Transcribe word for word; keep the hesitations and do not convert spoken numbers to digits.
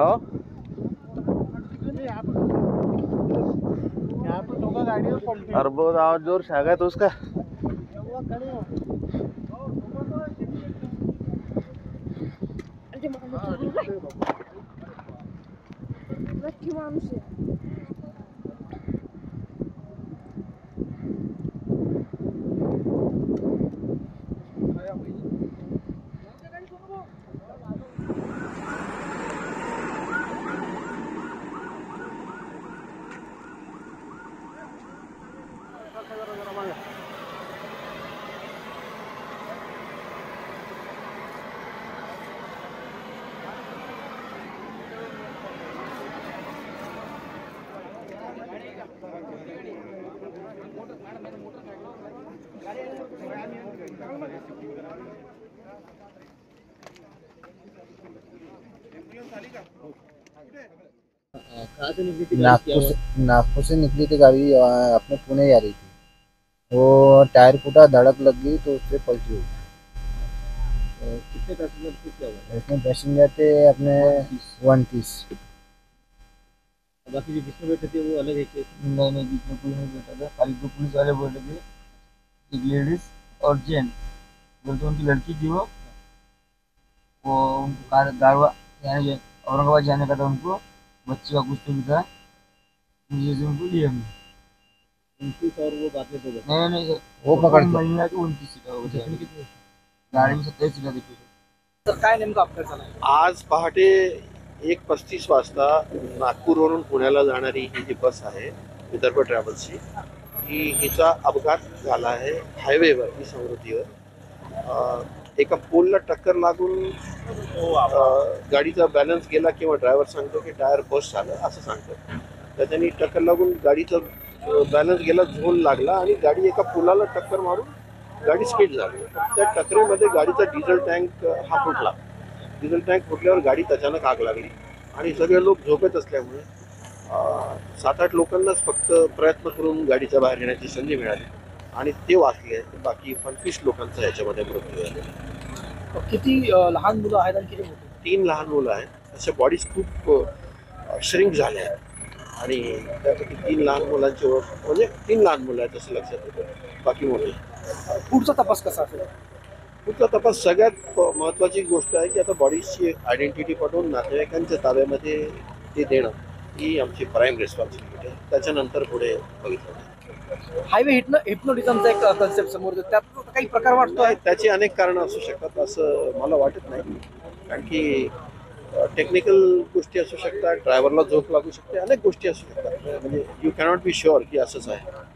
हो अरे बहुत आवाज जोर से आ गया तो उसका नागपुर से नागपुर से निकली थी गाड़ी अपने पुणे जा रही थी। वो टायर फूटा, धड़क लग गई तो उससे पलटी हो गई। कितने पैसेंजर थे, क्या हुआ? इसमें पैसेंजर थे अपने उनतीस। बाकी जो जिसमें बैठे थे वो अलग है केस? नहीं नहीं, बीच में कोई नहीं बैठा था, खाली दो पुलिस वाले बोले थे, एक लेडीज और जेंट्स। बोलते उनकी लड़की थी, वो वो उनको कार गाड़वा यानी औरंगाबाद जाने का था उनको, बच्चे का कुछ तो भी था, मुझे से उनको लिया हमने। उनतीस और वो बात में तो बता। नहीं नहीं सर, वो पकड़ महिला की उनतीस सीटर हो गई, गाड़ी में सत्ताईस सीटर थी। तर काय नेमकं अपघात झाला? आज पहाटे एक पस्तीस वाजता नागपूरवरून पुण्याला जाणारी ही जी बस आहे विदर्भ ट्रॅव्हल्सची, ही हिचा अपघात झाला आहे हायवेवर, ही समृद्धीवर। एका पोलला टक्कर लागून गाडीचा बॅलन्स गेला किंवा ड्रायव्हर सांगतो की टायर बस्ट झालं असं सांगतो। त्याच्यानी टक्कर लागून गाडीचा बॅलन्स गेला, झोल लागला आणि गाडी एका पुलाला टक्कर मारून गाडी स्किड झाली। त्या टक्करीमध्ये गाडीचा डिझेल टँक हा फुटला। डिझेल टँक फुटल्यावर गाडीत अचानक आग लागली आणि सगळे लोक झोपत असल्यामुळे सात आठ लोकांनाच फक्त प्रयत्न करून गाडीच्या बाहेर येण्याची संधी मिळाली आणि ते वाचले। बाकी पंचवीस लोकांचा याच्यामध्ये मृत्यू झाला। किती लहान मुलं आहेत आणि किती मोठी? तीन लहान मुलं आहेत। अशा बॉडीज खूप श्रिंक झाल्या आहेत आणि त्यापैकी तीन लहान मुलांची ओळख, म्हणजे तीन लहान मुलं आहेत असं लक्षात येतं, बाकी मोठे। पुढचा तपास कसा असेल? पुढचा तपास सगळ्यात महत्त्वाची गोष्ट आहे की आता बॉडीजची आयडेंटिटी पाठवून नातेवाईकांच्या ताब्यामध्ये ते देणं ही आमची प्राईम रिस्पॉन्सिबिलिटी आहे। त्याच्यानंतर पुढे बघितलं। हायवे हिप्नो हिप्नोटिझमचा एक कन्सेप्ट समोर येतो, त्यात काही प्रकार वाटतो? त्याची अनेक कारणं असू शकतात असं मला वाटत नाही, कारण की टेक्निकल गोष्टी असू शकतात, ड्रायव्हरला झोप लागू शकते, अनेक गोष्टी असू शकतात। म्हणजे यू कॅनॉट बी शुअर की असंच आहे।